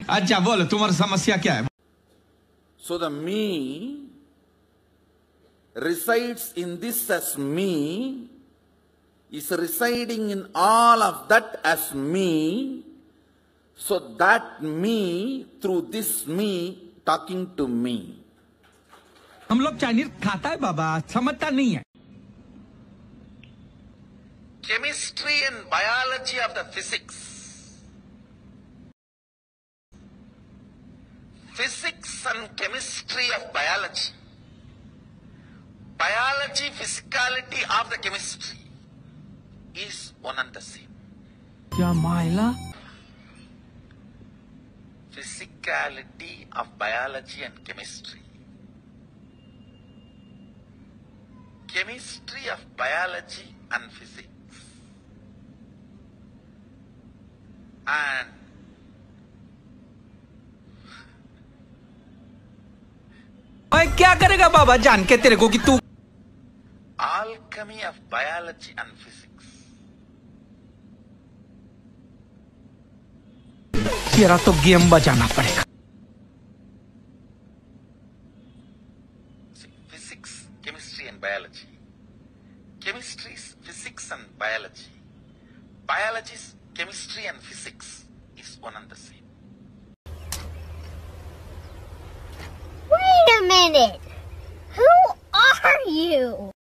अच्छा बोलो तुम्हारी समस्या क्या है? So the me resides in this as me, is residing in all of that as me, so that me through this me talking to me. हम लोग Chinese खाता है बाबा, समझता नहीं है. Chemistry and biology of the physics. Physics and chemistry of biology. Biology, physicality of the chemistry is one and the same. क्या मायला? Physicality of biology and chemistry. Chemistry of biology and physics. And भाई क्या करेगा बाबा जान के तेरे को कि तू alchemy of biology and physics. तेरा तो गेम बजाना पड़ेगा. See, physics, chemistry and biology. Chemistry is physics and biology. Biology is chemistry and physics is one and the same. Wait a minute! Who are you?